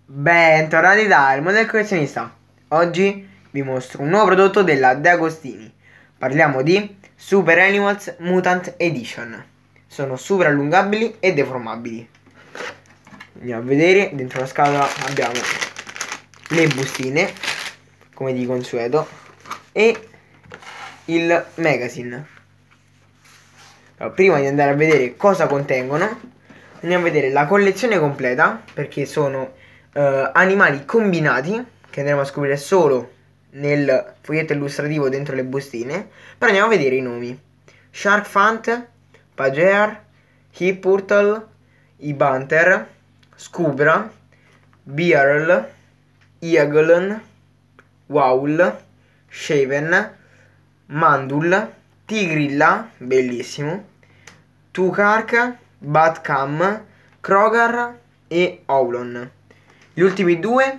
Bentornati da Il Mondo del Collezionista. Oggi vi mostro un nuovo prodotto della De Agostini. Parliamo di Super Animals Mutant Edition. Sono super allungabili e deformabili. Andiamo a vedere, dentro la scatola abbiamo le bustine, come di consueto, e il magazine. Allora, prima di andare a vedere cosa contengono, andiamo a vedere la collezione completa, perché sono animali combinati che andremo a scoprire solo nel foglietto illustrativo dentro le bustine. Però andiamo a vedere i nomi: Shark Fant, Pager, Hippoturtle, Ibanter, Scubra, Bearl, Eaglon, Waul, Shaven, Mandul, Tigrilla, bellissimo, Tukark, Batcam, Krogar e Aulon. Gli ultimi due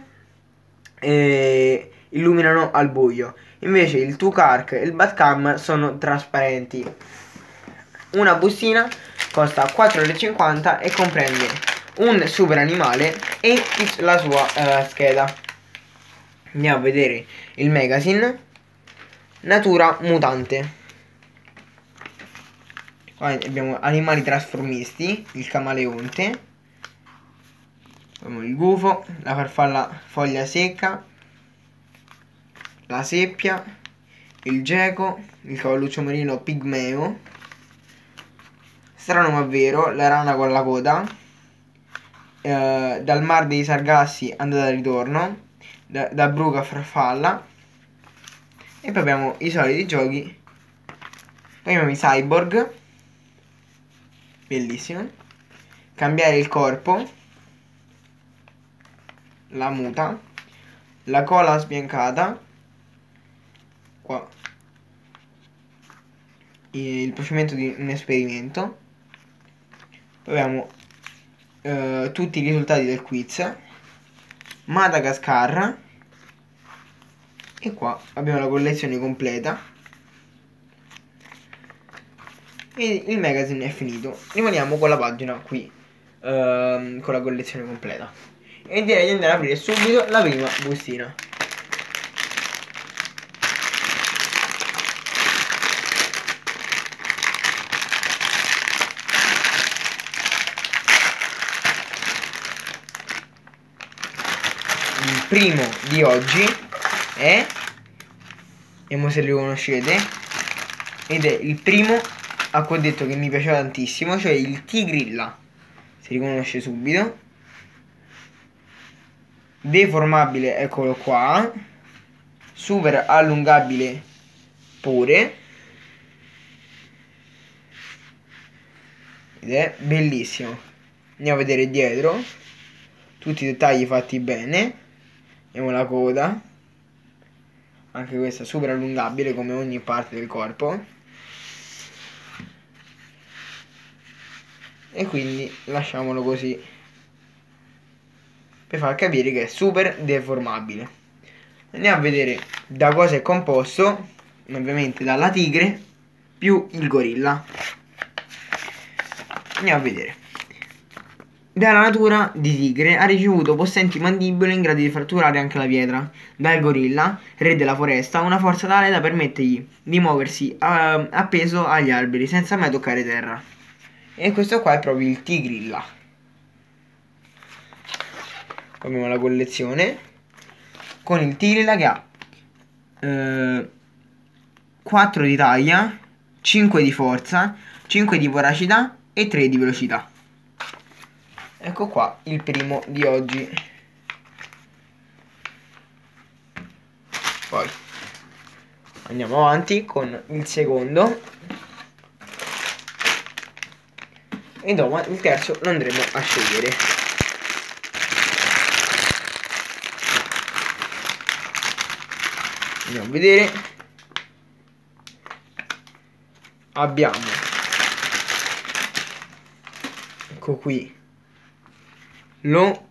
illuminano al buio, invece il Tukark e il Batcam sono trasparenti. Una bustina costa 4,50 € e comprende un super animale e la sua scheda. Andiamo a vedere il magazine. Natura mutante. Qua abbiamo animali trasformisti, il camaleonte, abbiamo il gufo, la farfalla foglia secca, la seppia, il geco, il cavalluccio marino pigmeo, strano ma vero, la rana con la coda, dal mar dei Sargassi andata e ritorno, da Bruca a farfalla, e poi abbiamo i soliti giochi. Poi abbiamo i cyborg, bellissimo, cambiare il corpo, la muta, la cola sbiancata, qua il procedimento di un esperimento. Poi abbiamo tutti i risultati del quiz, Madagascar, e qua abbiamo la collezione completa e il magazine è finito. Rimaniamo con la pagina qui, con la collezione completa, e direi di andare ad aprire subito la prima bustina. Il primo di oggi è, vediamo se li conoscete, ed è il primo a cui ho detto che mi piaceva tantissimo, cioè il Tigrilla. Si riconosce subito. Deformabile, eccolo qua. Super allungabile pure, ed è bellissimo. Andiamo a vedere dietro, tutti i dettagli fatti bene. Vediamo la coda, anche questa super allungabile come ogni parte del corpo, e quindi lasciamolo così per far capire che è super deformabile. Andiamo a vedere da cosa è composto. Ovviamente dalla tigre più il gorilla. Andiamo a vedere. Dalla natura di tigre ha ricevuto possenti mandibole in grado di fratturare anche la pietra. Dal gorilla, re della foresta, ha una forza tale da permettergli di muoversi appeso agli alberi senza mai toccare terra. E questo qua è proprio il tigrilla. Abbiamo la collezione con il tigrilla che ha 4 di taglia, 5 di forza, 5 di voracità e 3 di velocità. Ecco qua il primo di oggi. Poi andiamo avanti con il secondo, e dopo il terzo lo andremo a scegliere. Andiamo a vedere. Abbiamo, ecco qui, lo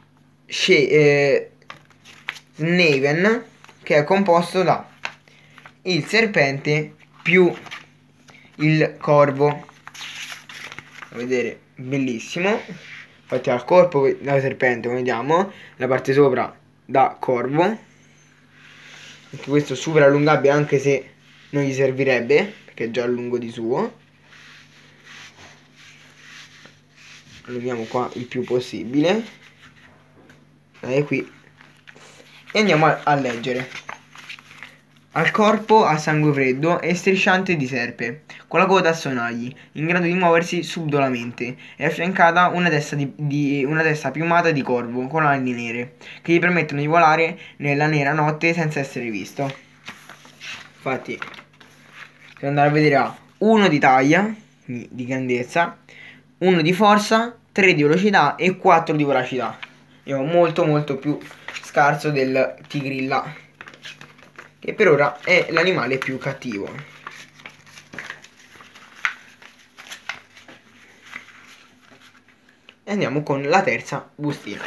Snaven, che è composto da il serpente più il corvo. A vedere, bellissimo. Infatti al corpo da serpente, come vediamo, la parte sopra da corvo. Anche questo super allungabile, anche se non gli servirebbe, perché è già lungo di suo. Allunghiamo qua il più possibile. Dai, qui. E andiamo a leggere. Al corpo ha sangue freddo e strisciante di serpe, con la coda a sonagli, in grado di muoversi subdolamente, è affiancata una testa piumata di corvo con ali nere, che gli permettono di volare nella nera notte senza essere visto. Infatti, per andare a vedere ha 1 di taglia, di grandezza, 1 di forza, 3 di velocità e 4 di voracità. È molto molto più scarso del tigrilla, che per ora è l'animale più cattivo. E andiamo con la terza bustina.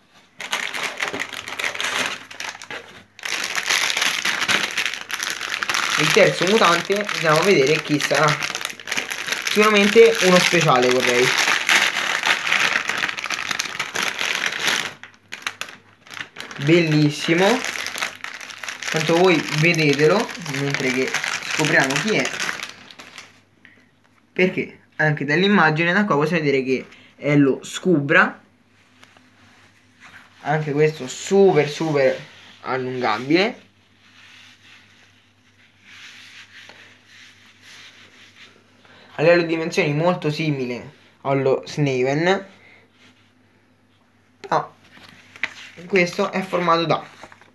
Il terzo mutante, andiamo a vedere chi sarà. Sicuramente uno speciale vorrei. Bellissimo. Tanto voi vedetelo mentre che scopriamo chi è, perché anche dall'immagine da qua possiamo vedere che è lo Scubra, anche questo super super allungabile. A livello di dimensioni molto simile allo Snaven, ah, questo è formato da,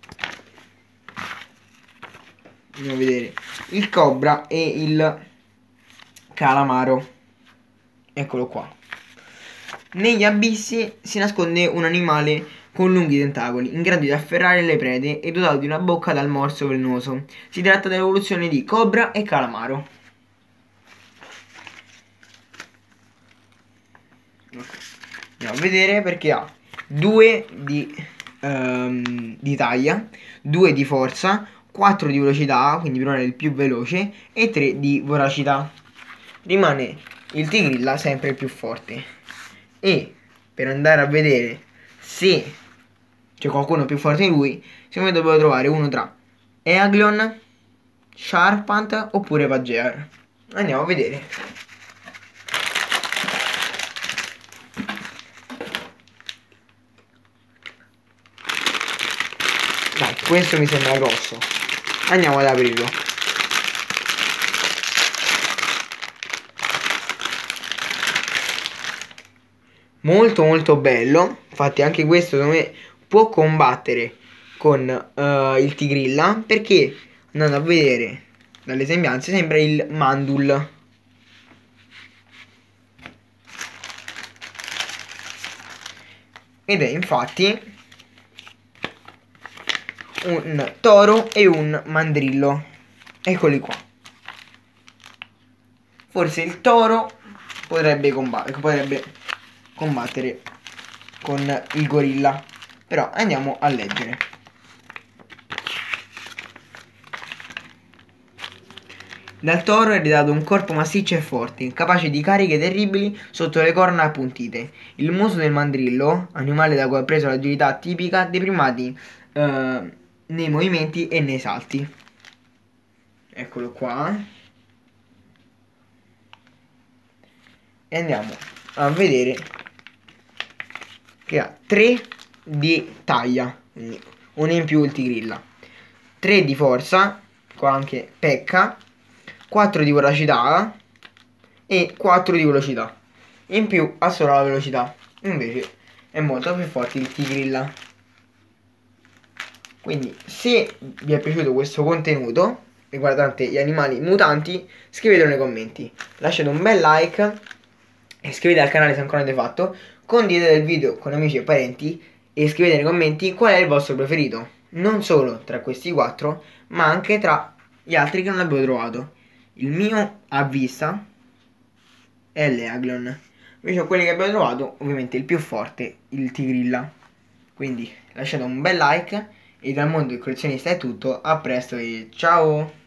andiamo a vedere, il cobra e il calamaro. Eccolo qua. Negli abissi si nasconde un animale con lunghi tentacoli, in grado di afferrare le prede e dotato di una bocca dal morso velenoso. Si tratta dell'evoluzione di cobra e calamaro. Andiamo a vedere, perché ha 2 di taglia, 2 di forza, 4 di velocità, quindi per ora è il più veloce, e 3 di voracità. Rimane il tigrilla sempre il più forte. E per andare a vedere se c'è qualcuno più forte di lui, secondo me dobbiamo trovare uno tra Eaglion, Sharpant oppure Pagear. Andiamo a vedere. Dai, questo mi sembra grosso. Andiamo ad aprirlo. Molto molto bello. Infatti anche questo secondo me può combattere con il tigrilla, perché andando a vedere dalle sembianze sembra il Mandul. Ed è infatti un toro e un mandrillo. Eccoli qua. Forse il toro potrebbe combattere con il gorilla. Però andiamo a leggere. Dal toro è dato un corpo massiccio e forte, capace di cariche terribili sotto le corna appuntite. Il muso del mandrillo, animale da cui ha preso l'agilità tipica dei primati nei movimenti e nei salti. Eccolo qua. E andiamo a vedere che ha 3 di taglia, quindi uno in più il tigrilla, 3 di forza, qua anche pecca, 4 di voracità e 4 di velocità. In più ha solo la velocità, invece è molto più forte il tigrilla. Quindi se vi è piaciuto questo contenuto riguardante gli animali mutanti, scrivetelo nei commenti, lasciate un bel like, iscrivetevi al canale se ancora non l'avete fatto, condividete il video con amici e parenti e scrivete nei commenti qual è il vostro preferito, non solo tra questi 4 ma anche tra gli altri che non abbiamo trovato. Il mio a vista è l'Eaglion, invece quelli che abbiamo trovato ovviamente il più forte, il tigrilla. Quindi lasciate un bel like e dal mondo del collezionista è tutto, a presto e ciao!